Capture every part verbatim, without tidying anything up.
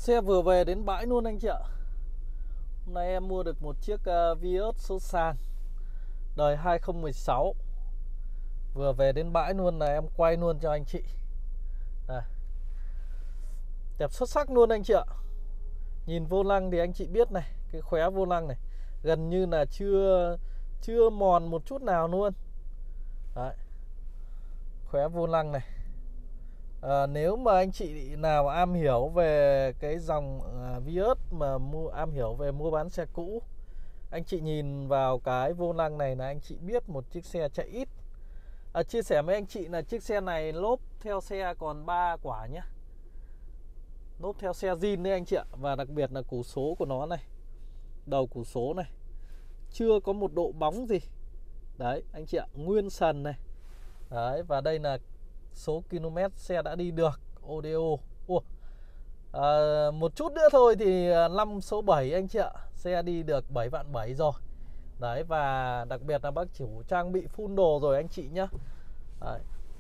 Xe vừa về đến bãi luôn anh chị ạ. Hôm nay em mua được một chiếc uh, Vios số sàn đời hai không một sáu. Vừa về đến bãi luôn là em quay luôn cho anh chị. Đây. Đẹp xuất sắc luôn anh chị ạ. Nhìn vô lăng thì anh chị biết này, cái khóe vô lăng này gần như là chưa chưa mòn một chút nào luôn. Đấy. Khóe vô lăng này. À, nếu mà anh chị nào am hiểu về cái dòng uh, Vios mà mua am hiểu về mua bán xe cũ, anh chị nhìn vào cái vô lăng này là anh chị biết một chiếc xe chạy ít. À, chia sẻ với anh chị là chiếc xe này lốp theo xe còn ba quả nhé. Lốp theo xe zin đấy anh chị ạ. Và đặc biệt là củ số của nó này, đầu củ số này chưa có một độ bóng gì. Đấy anh chị ạ, nguyên sần này. Đấy, và đây là số km xe đã đi được. ô đê ô. Ủa, à, một chút nữa thôi thì năm số bảy anh chị ạ. Xe đi được bảy vạn bảy rồi. Đấy, và đặc biệt là bác chủ trang bị full đồ rồi anh chị nhá. Đấy.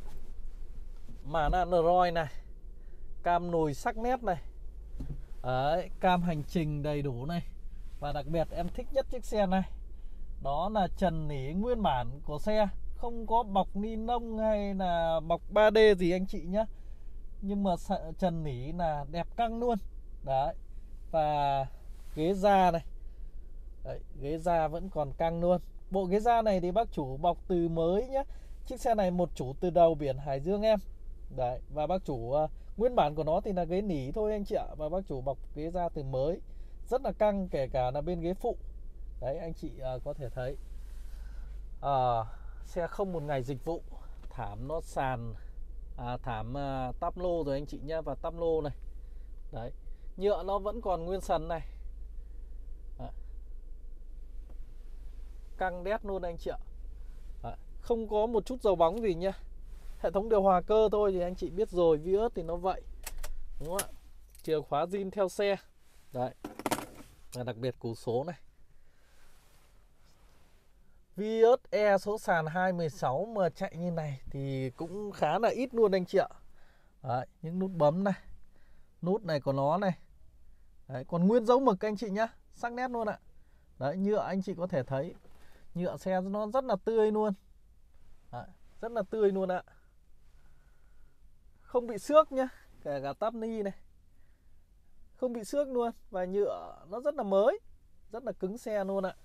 Màn Android này, cam nồi sắc nét này. Đấy, cam hành trình đầy đủ này. Và đặc biệt em thích nhất chiếc xe này, đó là trần nỉ nguyên bản của xe, không có bọc ni lông hay là bọc ba D gì anh chị nhá. Nhưng mà trần nỉ là đẹp căng luôn. Đấy. Và ghế da này. Đấy, ghế da vẫn còn căng luôn. Bộ ghế da này thì bác chủ bọc từ mới nhé. Chiếc xe này một chủ từ đầu biển Hải Dương em. Đấy, và bác chủ uh, nguyên bản của nó thì là ghế nỉ thôi anh chị ạ. Và bác chủ bọc ghế da từ mới, rất là căng, kể cả là bên ghế phụ. Đấy anh chị uh, có thể thấy. À, xe không một ngày dịch vụ. Thảm nó sàn à, thảm uh, tắp lô rồi anh chị nhá. Và tắp lô này. Đấy, nhựa nó vẫn còn nguyên sần này. Đấy. Căng đét luôn anh chị ạ. Đấy. Không có một chút dầu bóng gì nhá. Hệ thống điều hòa cơ thôi thì anh chị biết rồi, Vios thì nó vậy, đúng không ạ? Chìa khóa zin theo xe. Đấy. Và đặc biệt củ số này. Vios E số sàn hai một sáu mà chạy như này thì cũng khá là ít luôn anh chị ạ. Đấy, những nút bấm này, nút này của nó này. Đấy, còn nguyên dấu mực anh chị nhá, sắc nét luôn ạ. Đấy, nhựa anh chị có thể thấy, nhựa xe nó rất là tươi luôn. Đấy, rất là tươi luôn ạ. Không bị xước nhá, kể cả tắp ni này không bị xước luôn. Và nhựa nó rất là mới, rất là cứng xe luôn ạ.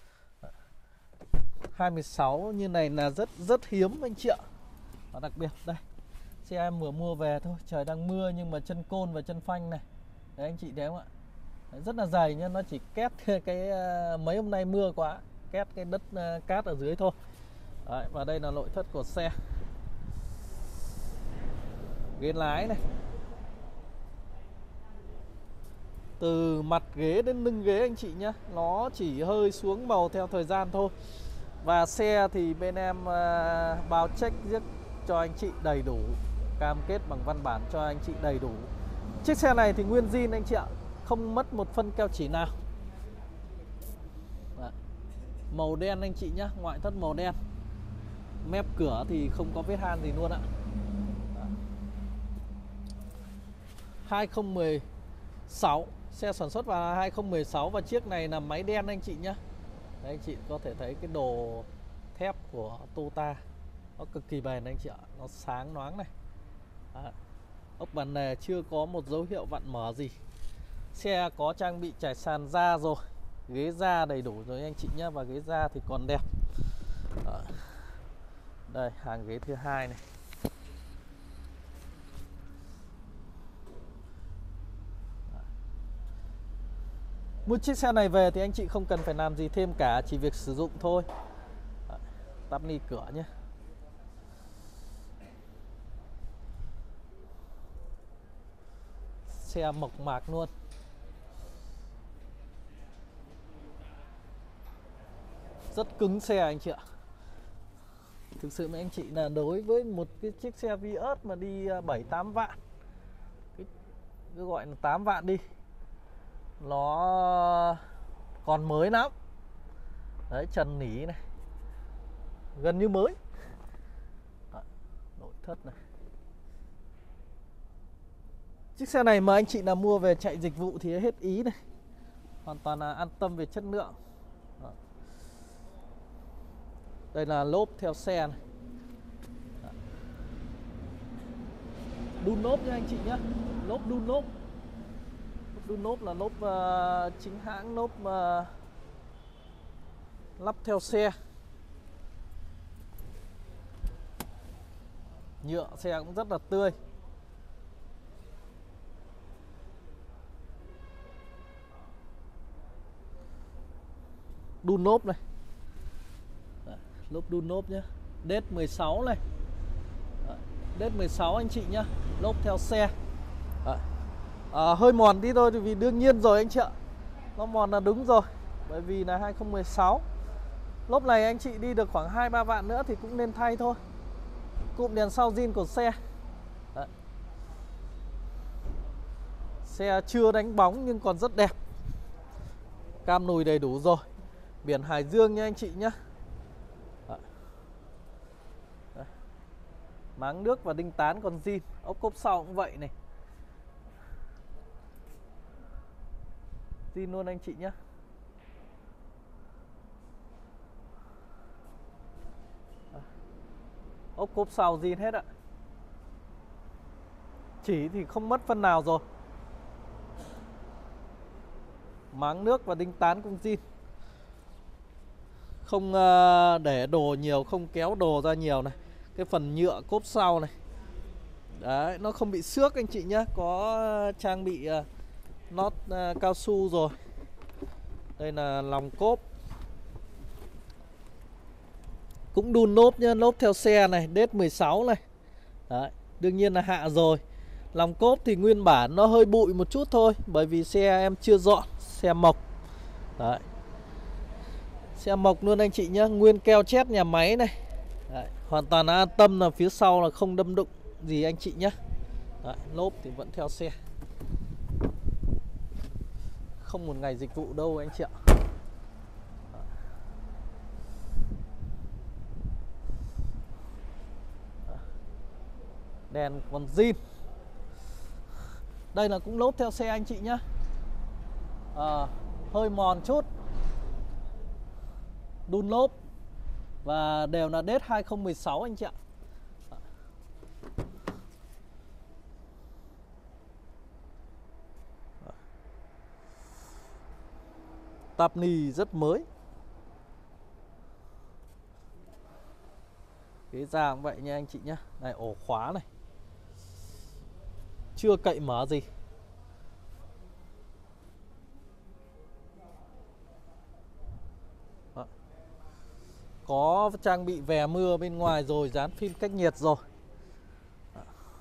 hai một sáu như này là rất rất hiếm anh chị ạ. Và đặc biệt đây, xe em vừa mua về thôi, trời đang mưa nhưng mà chân côn và chân phanh này, đấy anh chị thấy không ạ? Đấy, rất là dày nhá, nó chỉ két cái mấy hôm nay mưa quá, két cái đất cát ở dưới thôi. Đấy, và đây là nội thất của xe. Ghế lái này, từ mặt ghế đến lưng ghế anh chị nhé, nó chỉ hơi xuống màu theo thời gian thôi. Và xe thì bên em uh, bao check giết cho anh chị đầy đủ, cam kết bằng văn bản cho anh chị đầy đủ. Chiếc xe này thì nguyên zin anh chị ạ, không mất một phân keo chỉ nào. Đấy. Màu đen anh chị nhé, ngoại thất màu đen. Mép cửa thì không có vết han gì luôn ạ. hai không một sáu, xe sản xuất vào hai không một sáu. Và chiếc này là máy đen anh chị nhé. Đấy, anh chị có thể thấy cái đồ thép của Toyota nó cực kỳ bền anh chị ạ, nó sáng loáng này. Đấy. Ốc bàn nề chưa có một dấu hiệu vặn mở gì. Xe có trang bị trải sàn da rồi, ghế da đầy đủ rồi anh chị nhé. Và ghế da thì còn đẹp. Đấy. Đây, hàng ghế thứ hai này. Mua chiếc xe này về thì anh chị không cần phải làm gì thêm cả, chỉ việc sử dụng thôi. Đấy, tắp ni cửa nhé. Xe mộc mạc luôn. Rất cứng xe anh chị ạ. Thực sự với anh chị là đối với một cái chiếc xe Vios mà đi bảy tám vạn, cái, cứ gọi là tám vạn đi, nó còn mới lắm. Đấy, trần nỉ này, gần như mới. Đấy, nội thất này. Chiếc xe này mà anh chị nào mua về chạy dịch vụ thì hết ý này. Hoàn toàn là an tâm về chất lượng. Đó. Đây là lốp theo xe này. Đun lốp nha anh chị nhé. Lốp đun lốp. Lốp đun lốp là lốp uh, chính hãng, lốp uh, lắp theo xe. Nhựa xe cũng rất là tươi. Đun lốp này. Đấy, lốp đun lốp nhé. đét mười sáu này. Đấy, đét mười sáu anh chị nhá. Lốp theo xe. Đấy. À, hơi mòn tí thôi vì đương nhiên rồi anh chị ạ. Nó mòn là đúng rồi. Bởi vì là hai không một sáu. Lốp này anh chị đi được khoảng hai ba vạn nữa thì cũng nên thay thôi. Cụm đèn sau zin của xe. Đấy. Xe chưa đánh bóng nhưng còn rất đẹp. Cam nùi đầy đủ rồi. Biển Hải Dương nha anh chị nhé. Đấy. Đấy. Máng nước và đinh tán còn zin. Ốc cốp sau cũng vậy này. Zin luôn anh chị nhé. Ốc cốp sau zin hết ạ. Chỉ thì không mất phân nào rồi. Máng nước và đinh tán cũng zin. Không để đồ nhiều, không kéo đồ ra nhiều này. Cái phần nhựa cốp sau này. Đấy, nó không bị xước anh chị nhé. Có trang bị nót cao su rồi. Đây là lòng cốp. Cũng đun lốp nhá, lốp theo xe này, đét mười sáu này. Đấy, đương nhiên là hạ rồi. Lòng cốp thì nguyên bản nó hơi bụi một chút thôi. Bởi vì xe em chưa dọn, xe mộc. Đấy. Xe mộc luôn anh chị nhá, nguyên keo chét nhà máy này. Đấy, hoàn toàn an tâm là phía sau là không đâm đụng gì anh chị nhá. Đấy, lốp thì vẫn theo xe. Không một ngày dịch vụ đâu anh chị ạ. Đèn còn zin. Đây là cũng lốp theo xe anh chị nhá. À, hơi mòn chút. Đun lốp. Và đều là đét hai không một sáu anh chị ạ. Tạp nì rất mới. Ghế da cũng vậy nha anh chị nhá. Này, ổ khóa này. Chưa cậy mở gì. Đó. Có trang bị vè mưa bên ngoài rồi, dán phim cách nhiệt rồi. Đó.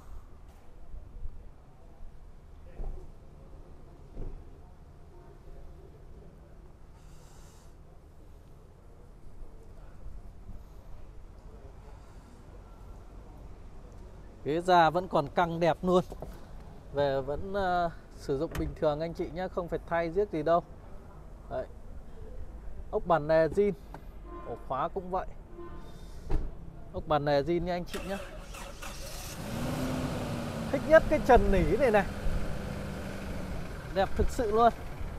Ghế da vẫn còn căng đẹp luôn. Về vẫn uh, sử dụng bình thường anh chị nhé, không phải thay giết gì đâu. Đấy. Ốc bàn nè zin. Ổ khóa cũng vậy. Ốc bàn nè zin nha anh chị nhé. Thích nhất cái trần nỉ này này. Đẹp thực sự luôn.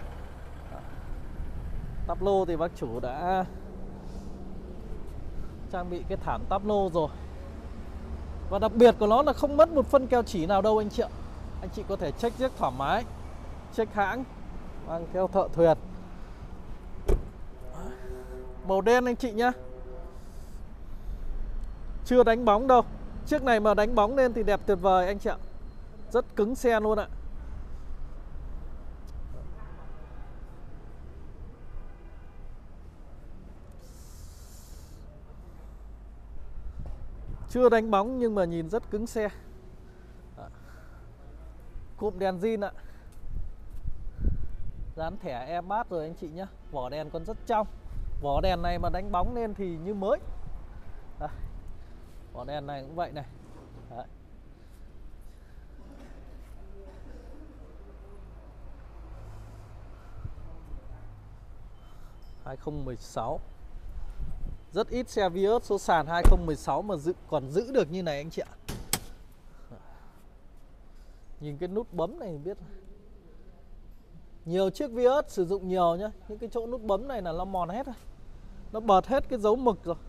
Táp lô thì bác chủ đã trang bị cái thảm táp lô rồi. Và đặc biệt của nó là không mất một phân keo chỉ nào đâu anh chị ạ. Anh chị có thể check giết thoải mái, check hãng, mang theo thợ thuyền. Màu đen anh chị nhá. Chưa đánh bóng đâu. Chiếc này mà đánh bóng lên thì đẹp tuyệt vời anh chị ạ. Rất cứng xe luôn ạ. Chưa đánh bóng nhưng mà nhìn rất cứng xe. Cụm đèn zin ạ. Dán thẻ e-bát rồi anh chị nhé. Vỏ đèn còn rất trong. Vỏ đèn này mà đánh bóng lên thì như mới. Đây. Vỏ đèn này cũng vậy này. Đấy. hai không một sáu. Rất ít xe Vios số sàn hai không một sáu mà giữ, còn giữ được như này anh chị ạ. Nhìn cái nút bấm này biết. Nhiều chiếc Vios sử dụng nhiều nhá, những cái chỗ nút bấm này là nó mòn hết rồi. Nó bật hết cái dấu mực rồi.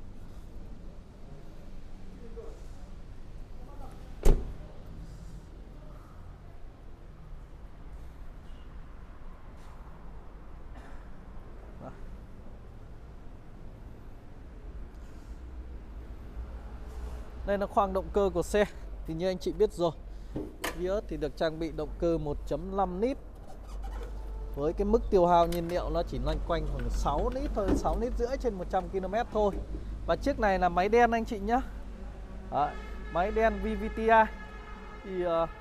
Đây là khoang động cơ của xe. Thì như anh chị biết rồi, Vios thì được trang bị động cơ một chấm năm lít. Với cái mức tiêu hao nhiên liệu nó chỉ loanh quanh khoảng sáu lít thôi, sáu lít rưỡi trên một trăm ki lô mét thôi. Và chiếc này là máy đen anh chị nhá. Đấy, máy đen vê vê tê i. Thì uh,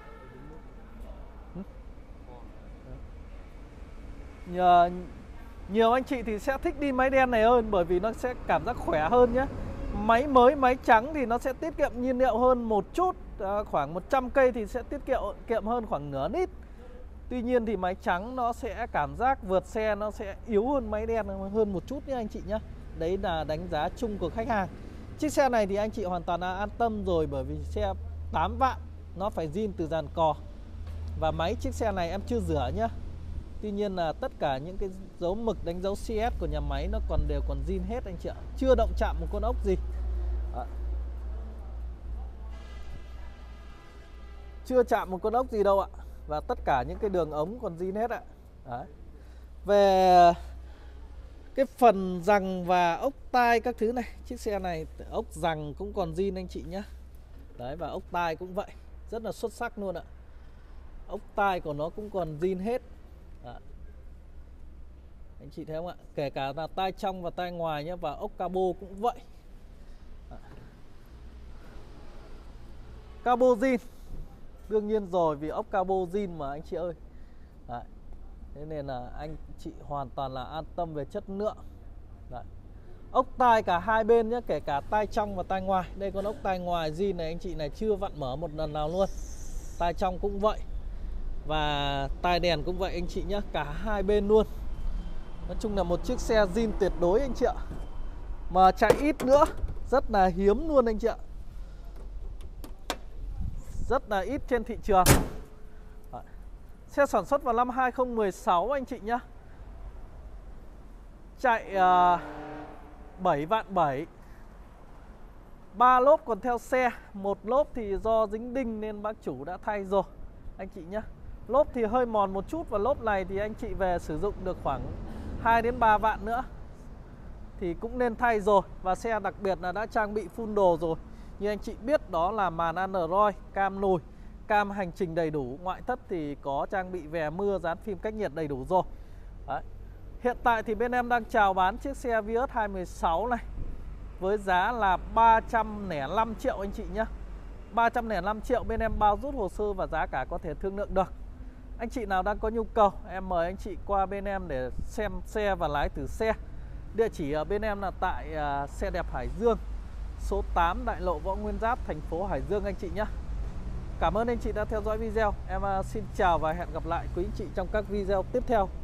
nhờ, nhiều anh chị thì sẽ thích đi máy đen này hơn, bởi vì nó sẽ cảm giác khỏe hơn nhé. Máy mới, máy trắng thì nó sẽ tiết kiệm nhiên liệu hơn một chút, à, khoảng một trăm cây thì sẽ tiết kiệm kiệm hơn khoảng nửa lít. Tuy nhiên thì máy trắng nó sẽ cảm giác vượt xe nó sẽ yếu hơn máy đen hơn một chút nhé anh chị nhé. Đấy là đánh giá chung của khách hàng. Chiếc xe này thì anh chị hoàn toàn là an tâm rồi, bởi vì xe tám vạn, nó phải zin từ dàn cò. Và máy chiếc xe này em chưa rửa nhá. Tuy nhiên là tất cả những cái dấu mực đánh dấu xê ét của nhà máy nó còn đều còn zin hết anh chị ạ. Chưa động chạm một con ốc gì. Đó. Chưa chạm một con ốc gì đâu ạ. Và tất cả những cái đường ống còn zin hết ạ. Đấy. Về cái phần rằng và ốc tai các thứ này, chiếc xe này ốc rằng cũng còn zin anh chị nhé. Đấy, và ốc tai cũng vậy, rất là xuất sắc luôn ạ. Ốc tai của nó cũng còn zin hết. Đó. Anh chị thấy không ạ? Kể cả là tai trong và tai ngoài nhé. Và ốc cabo cũng vậy. Đó. Cabo zin. Đương nhiên rồi, vì ốc cabo zin mà anh chị ơi. Đấy. Thế nên là anh chị hoàn toàn là an tâm về chất lượng. Đấy. Ốc tai cả hai bên nhé, kể cả tai trong và tai ngoài. Đây con ốc tai ngoài zin này anh chị này chưa vặn mở một lần nào luôn. Tai trong cũng vậy. Và tai đèn cũng vậy anh chị nhé, cả hai bên luôn. Nói chung là một chiếc xe zin tuyệt đối anh chị ạ. Mà chạy ít nữa, rất là hiếm luôn anh chị ạ. Rất là ít trên thị trường. Đấy. Xe sản xuất vào năm hai không một sáu anh chị nhé. Chạy uh, bảy vạn bảy. Ba lốp còn theo xe. Một lốp thì do dính đinh nên bác chủ đã thay rồi anh chị nhé. Lốp thì hơi mòn một chút, và lốp này thì anh chị về sử dụng được khoảng hai đến ba vạn nữa thì cũng nên thay rồi. Và xe đặc biệt là đã trang bị full đồ rồi. Như anh chị biết đó là màn Android, cam lùi, cam hành trình đầy đủ. Ngoại thất thì có trang bị vè mưa, dán phim cách nhiệt đầy đủ rồi. Đấy. Hiện tại thì bên em đang chào bán chiếc xe Vios hai một sáu này với giá là ba trăm lẻ năm triệu anh chị nhé. Ba trăm lẻ năm triệu, bên em bao rút hồ sơ và giá cả có thể thương lượng được. Anh chị nào đang có nhu cầu, em mời anh chị qua bên em để xem xe và lái thử xe. Địa chỉ ở bên em là tại uh, Xe Đẹp Hải Dương, số tám Đại lộ Võ Nguyên Giáp, thành phố Hải Dương anh chị nhé. Cảm ơn anh chị đã theo dõi video. Em uh, xin chào và hẹn gặp lại quý anh chị trong các video tiếp theo.